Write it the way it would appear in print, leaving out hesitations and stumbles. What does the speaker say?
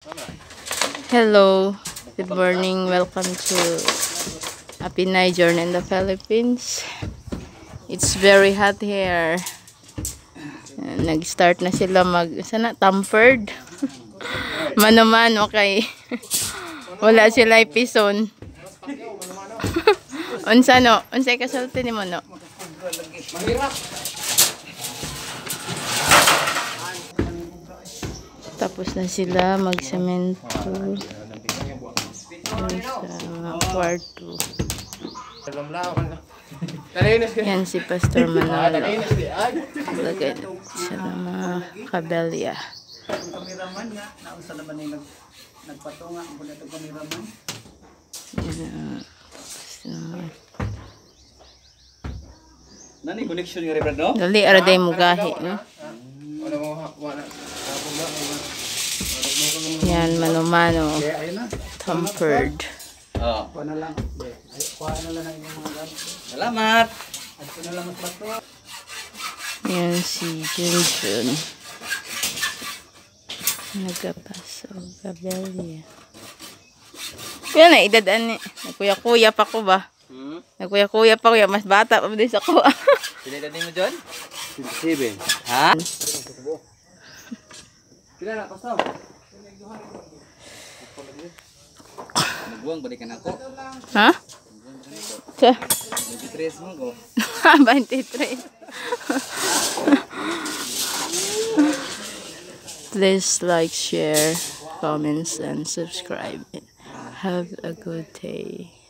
Hello, good morning. Welcome to Happy Night Journey in the Philippines. It's very hot here. Nag-start na sila sana tampered. Mano-mano kay wala sila ipison. Unsa no? Unsay kasulti nimo no? Tapos na sila magsemento sa kwarto. Yan si Pastor Manolo. Lagay siya ng mga kabelya. Kameraman nga, nausa naman ay nagpatunga ang bulat ng kameraman. Nani connection nga rin, no? Dali, araday mo gahi, no? Yan, mano-mano. Tampered. Kuha na lang. Kuha na lang ang inyong mga gamit. Salamat! At ko na lang magbato. Yan si Junjun. Nagkapaso, kabelya. Yan na, idadaan ni. Nagkuya-kuya pa ko ba? Nagkuya-kuya pa ko. Mas bata pa din sa ko. Pila edad mo, John? 27. Ha? Pila na, Pastor? Nagbuwang, balikan ako. Ha? Sa? 23 mo ko. 23. Please like, share, comments, and subscribe. Have a good day.